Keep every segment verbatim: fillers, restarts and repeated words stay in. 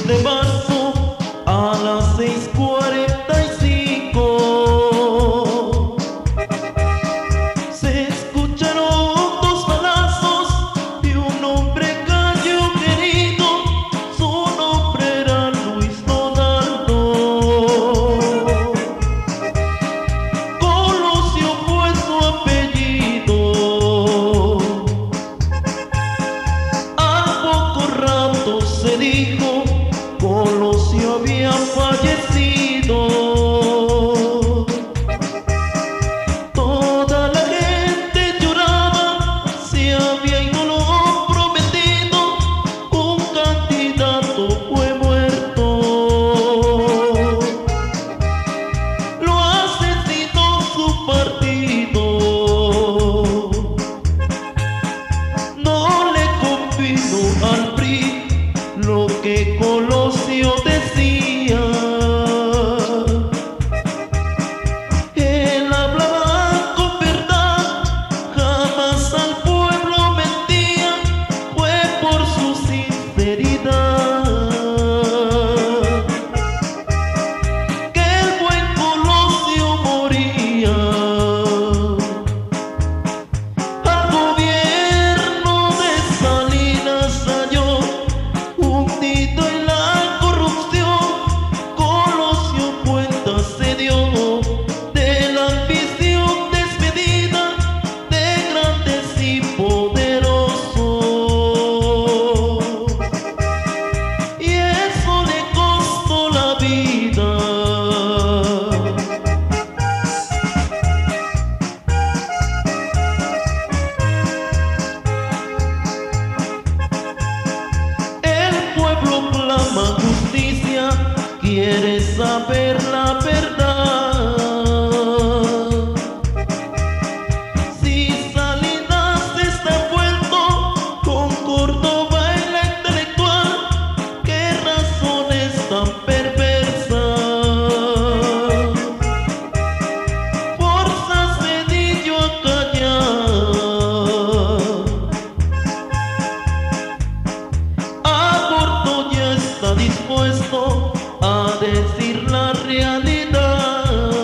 de marzo a las seis cuarenta y cinco se escucharon dos balazos y un hombre cayó herido. Su nombre era Luis Donaldo. Colosio fue su apellido. Al poco rato se dijo Colosio había fallecido. Toda la gente lloraba, se había ido lo prometido, un candidato fue muerto. Lo asesinó su partido. No le convino al P R I lo que Colosio decía. Él hablaba con verdad, jamás al pueblo mentía, fue por su sinceridad que el buen Colosio moría. Al gobierno de Salinas halló hundido en la corrupción. Colosio cuenta se dio de la ambición desmedida de grandes y poderosos, y eso le costó la vida. El pueblo clama justicia, quiere saber la verdad. Si Salinas está envuelto con Córdoba en la intelectual, qué razones tan perversas forza Cedillo a callar. Aborto ya está dispuesto a decir la realidad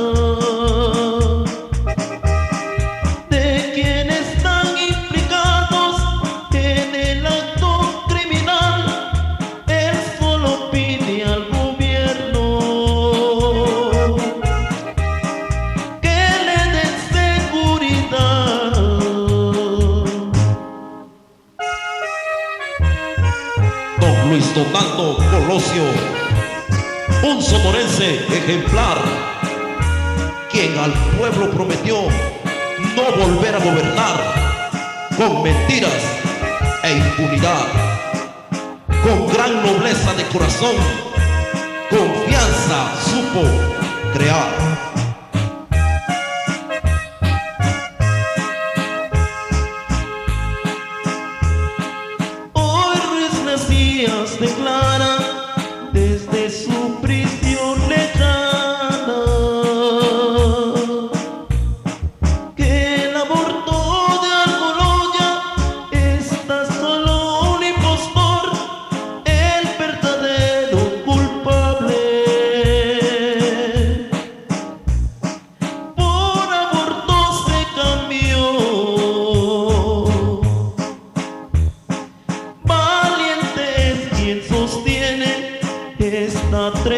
de quienes están implicados en el acto criminal. Él solo pide al gobierno que le den seguridad. Don Luis Donaldo Colosio, un sonorense ejemplar, quien al pueblo prometió no volver a gobernar con mentiras e impunidad. Con gran nobleza de corazón, confianza supo crear. Hoy Ruiz Macías declara desde su prisión lejana que el aborto de Almoloya está solo un impostor, el verdadero culpable. Por aborto se cambió. Valiente es quien sostiene esta